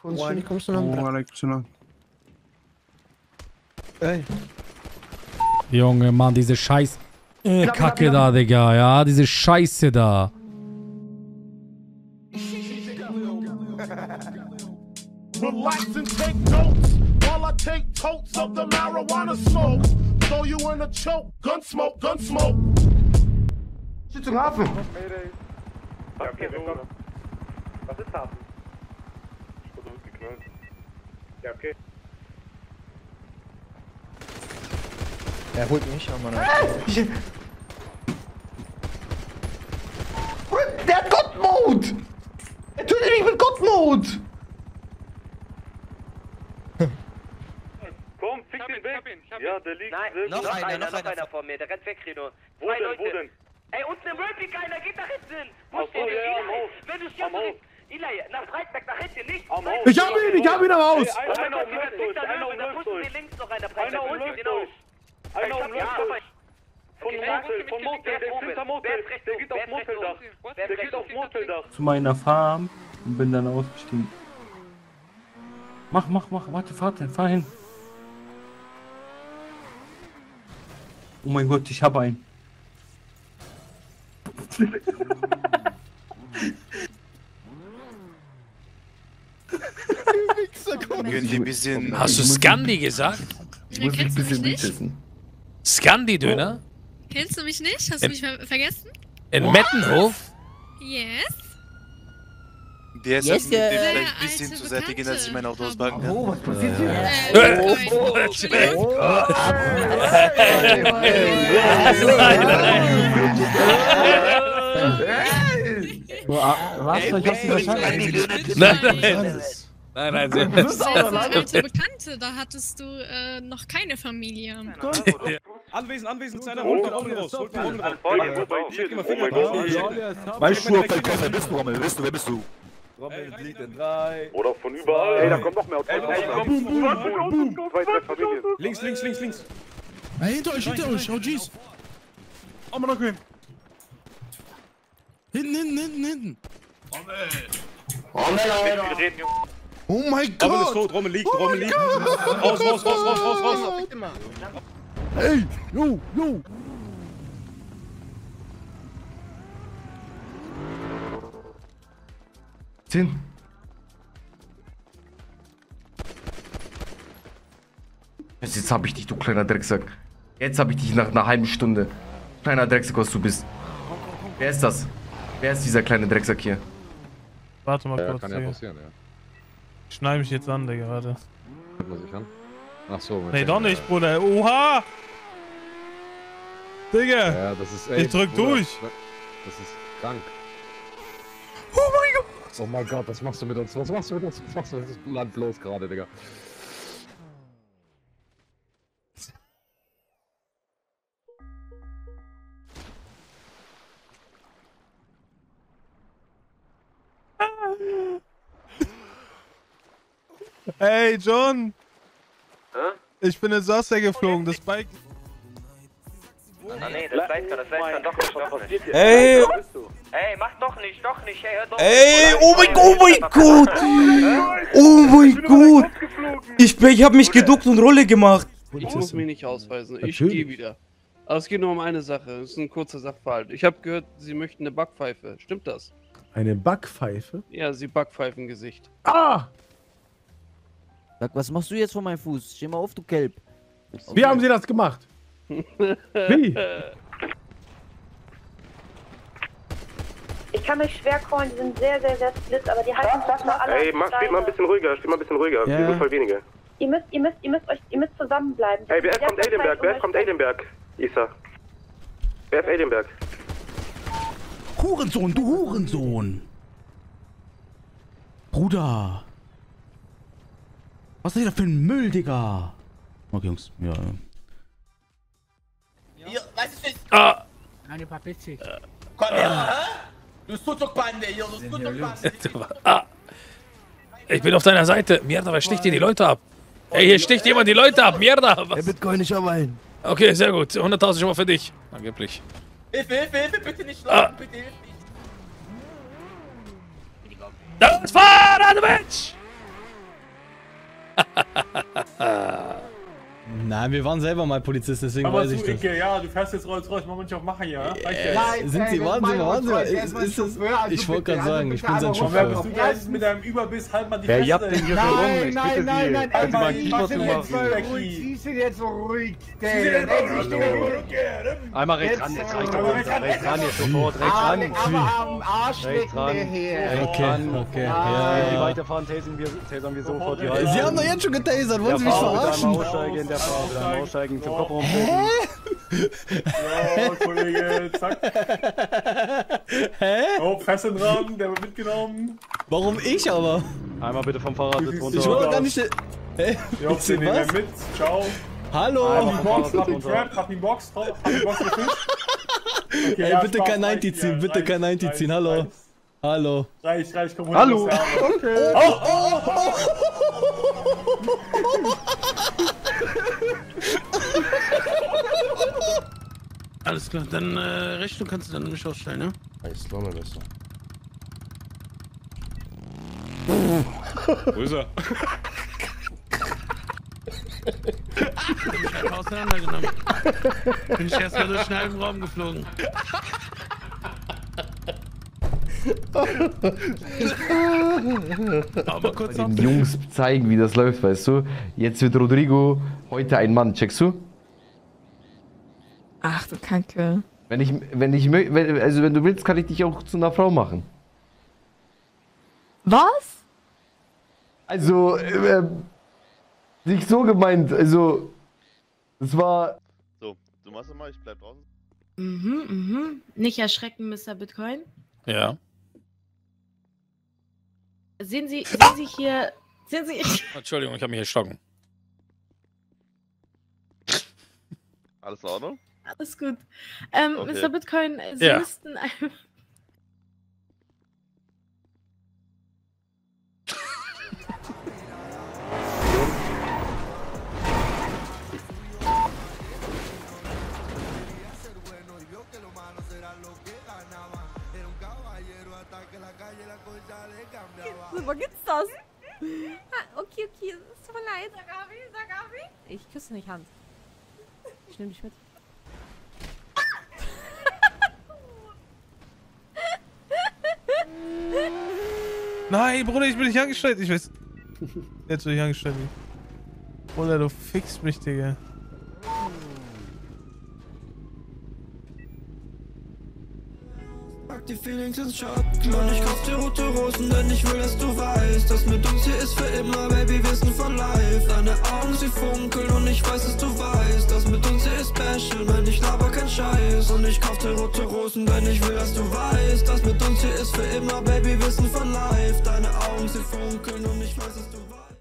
Alaikum salam. Ey. Junge, Mann, diese Scheiß... Kacke da, Digga, ja, diese Scheiße da. Relax and take notes while I take totes of the marijuana smoke. Throw you in a choke. Gun smoke, gun smoke. Schützung Hafen. Ja, okay, willkommen. Was ist Hafen? Ich wurde geknallt. Ja, okay. Er holt mich, oh Mann. Der hat Gott-Mode! Er tötet mich mit Gott-Mode! Komm, fick den weg! Ja, der liegt. Nein, noch einer vor mir, der rennt weg, Reno. Wo denn? Ey, unten im Rapid einer, geht nach hinten! Ach so, ja, am Haus. Wenn du stirbst, Eli, nach Freitag, nach hinten, nicht! Am Haus. Ich hab ihn am Haus! Einer umläuft durch, einer umläuft durch. Links noch einer, Einer umläuft durch. Einer umläuft durch. Von Motel, der ist hinter Motel. Der geht auf Moteldach. Der geht auf Moteldach. Zu meiner Farm und bin dann ausgestiegen. Mach, warte, fahr hin. Oh mein Gott, ich habe einen. Hast du Scandi gesagt? Ich muss mich ein bisschen mitwissen. Scandi-Döner? Kennst du mich nicht? Hast du mich vergessen? In Mettenhof? Yes. Der ist Yes, vielleicht ein bisschen zur Seite gehen, als ich mein Auto auspacken kann. Oh, was passiert hier? Was? Ich hab's nicht verstanden. Nein, Das ist eine alte Bekannte, da hattest du noch keine Familie. Anwesend, kleiner Hund, raus. Holt den Hund raus. Mein Schuh auf deinen Kopf, wer bist du, Rommel? Wer bist du? Rommel liegt in 3. Oder von überall. Ey, da kommt noch mehr Autos. Zwei, drei Familien. Links. Ey, hinter euch, OGs. Oh, man, okay. Hinten. Oh mein Gott! Rommel ist tot, Rommel liegt. Raus. Ey, yo! Zehn. Jetzt hab ich dich, du kleiner Drecksack. Jetzt hab ich dich nach einer halben Stunde. Kleiner Drecksack, was du bist. Wer ist das? Wer ist dieser kleine Drecksack hier? Warte mal kurz. Kann ja passieren, ja. Ich schneide mich jetzt an, Digga, warte. Hört man sich an? Ach so. Nee, doch nicht, Bruder. Oha! Digga! Ja, das ist, ey, ich drück Bruder, durch! Das ist krank. Oh mein Gott! Oh mein Gott, was machst du mit uns? Was machst du mit das Land bloß gerade, Digga? Ey, John! Hä? Ich bin in Sasser geflogen, das Bike... Ah nee, das weiß kann doch nicht. Ey! Ey, mach doch nicht, ey, hör doch. Ey, oh mein Gott! Oh mein Gott! Ich hab mich geduckt und Rolle gemacht. Ich muss mich nicht ausweisen, ich gehe wieder. Aber es geht nur um eine Sache, es ist ein kurzer Sachverhalt. Ich habe gehört, Sie möchten eine Backpfeife, stimmt das? Eine Backpfeife? Ja, Sie Backpfeifengesicht. Ah! Sag, was machst du jetzt von meinem Fuß? Steh mal auf, du Kelb. Wie haben Sie das gemacht? Wie? Ich kann mich schwer callen, die sind sehr split, aber die halten das mal alle. Ey, spiel mal ein bisschen ruhiger, Wir sind voll wenige. Ihr müsst zusammenbleiben. Ey, wer kommt Eilenberg? Isa. Wer ist Eilenberg? Hurensohn, du Hurensohn! Bruder! Was ist das für ein Müll, Digga? Okay, Jungs, ja. Ja, was ist das? Ah! Eine Papizi. Komm her, du Sutuk-Bande, hier, du Sutuk-Bande. Ah! Ich bin auf deiner Seite. Mierda, wer sticht dir die Leute ab? Ey, hier sticht jemand die Leute ab. Mierda, was? Der Bitcoin nicht arbeiten. Okay, sehr gut. 100.000 schon mal für dich. Angeblich. Hilfe, bitte nicht schlagen, bitte hilf nicht. Das war eine Mensch! Nein, wir waren selber mal Polizist, deswegen Aber weiß ich das. Ja, du fährst jetzt Rolls-Royce, machen wir nicht auf Machen hier, ja? Sind Sie, warten Sie. Ist das, ich wollte gerade sagen, ich bin sein Chauffeur. Wer Chauffeur. bist du jetzt mit deinem Überbiss? Halt mal die Wer Fresse. jappt denn hier so rum? Ich bitte Sie. Können Sie mal einen Kiefer zumachen? Ziehst du jetzt so ruhig, Einmal rechts ran, jetzt reicht doch. Rechts ran, jetzt sofort. Rechts ran. Aber am Arsch lecken wir hier. Okay. Wenn Sie weiterfahren, tasern wir sofort die Reihe. Sie haben doch jetzt schon getasert, wollen Sie mich verarschen? Aussteigen, der Frau, dann aussteigen, zum Kopfraum. Ja, Kollege, zack. Hä? Oh, Fesselrahmen, der wird mitgenommen. Warum ich aber? Einmal bitte vom Fahrradsitz runter. Ich wollte gar nicht... Hä? Ja, den nehmen wir mit. Ciao. Hallo. Hab ihn Trap, hab ihn Box gefischt. Okay, Ey, bitte kein 90 ziehen, bitte kein 90 ziehen, hallo. Hallo. Reich, komm runter. Hallo. Okay. Alles klar, dann Rechnung kannst du dann nämlich ausstellen, ne? Alles klar, mein Bester. Wo ist er? Ich hab mich einfach auseinandergenommen. Bin ich erstmal durch den halben Raum geflogen. Aber kurz Den Jungs zeigen, wie das läuft, weißt du? Jetzt wird Rodrigo heute ein Mann, checkst du? Ach du Kacke. Wenn du willst, kann ich dich auch zu einer Frau machen. Was? Also, nicht so gemeint, also, es war... So, du machst es mal, ich bleib draußen. Nicht erschrecken, Mr. Bitcoin. Ja. Sehen Sie hier... Sehen Sie... Entschuldigung, ich habe mich erschrocken. Alles in Ordnung? Alles gut. Okay. Mr. Bitcoin, Sie müssten... Super, gibt's das? Okay, es tut mir leid. Sagabi. Ich küsse nicht Hand. Ich nehme dich mit. Nein, Bruder, ich bin nicht angestellt. Ich weiß. Jetzt bin ich angestellt. Bruder, du fickst mich, Digga. Die Feelings ins Schatten und ich kauf dir rote Rosen, denn ich will, dass du weißt, dass mit uns hier ist für immer, Baby, wir sind for life. Deine Augen, sie funkeln und ich weiß, dass du weißt, dass mit uns hier ist special, man, ich laber kein Scheiß. Und ich kauf dir rote Rosen, denn ich will, dass du weißt, dass mit uns hier ist für immer, Baby, wir sind for life. Deine Augen, sie funkeln und ich weiß, dass du weißt.